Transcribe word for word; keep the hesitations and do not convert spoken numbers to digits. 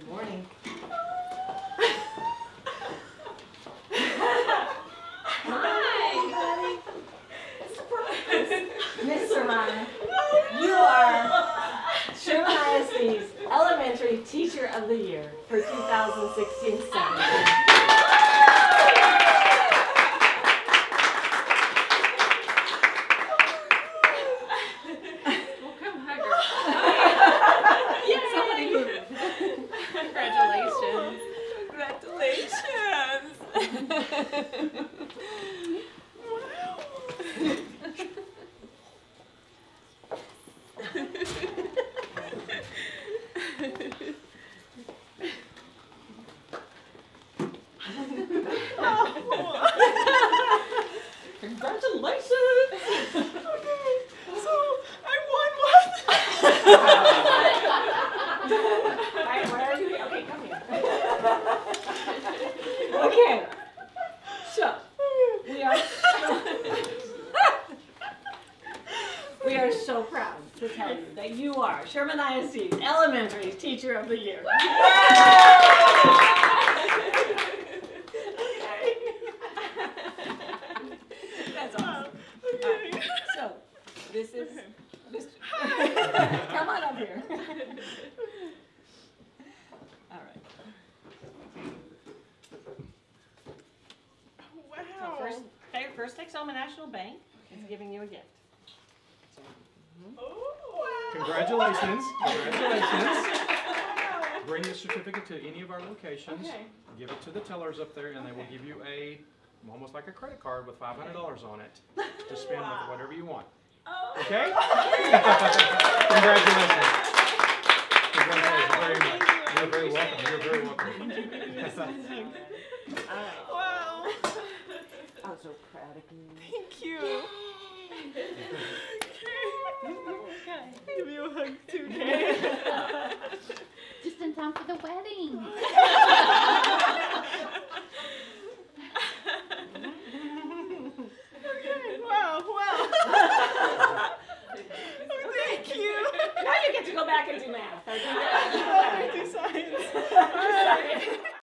Morning. Hi. Miss Serrano, you are Sherman I S D's Elementary Teacher of the Year for two thousand sixteen seventeen. Somebody move. Congratulations. Congratulations. Congratulations! Okay, so I won what? Alright, where are you? Okay, come here. Okay. So, we are so, we are so proud to tell you that you are Sherman I S D's Elementary Teacher of the Year. That's awesome. Okay. Right. So, this is Okay. Mister Come on up here. All right. Wow. So first, first takes home a National Bank is giving you a gift. So, Oh, wow. Congratulations. Congratulations. Bring the certificate to any of our locations. Okay. Give it to the tellers up there, and they will give you a, almost like a credit card with five hundred dollars on it to spend Wow. with whatever you want. Oh. Okay? Congratulations. Congratulations very much. You're very welcome. You're very welcome. all right. Wow. I'm so proud of you. Thank you. Okay. Give you a hug too, Kay. Just in time for the wedding. Okay. Wow. Wow. Oh, thank you. Now you get to go back and do math. Or do I do science. All right.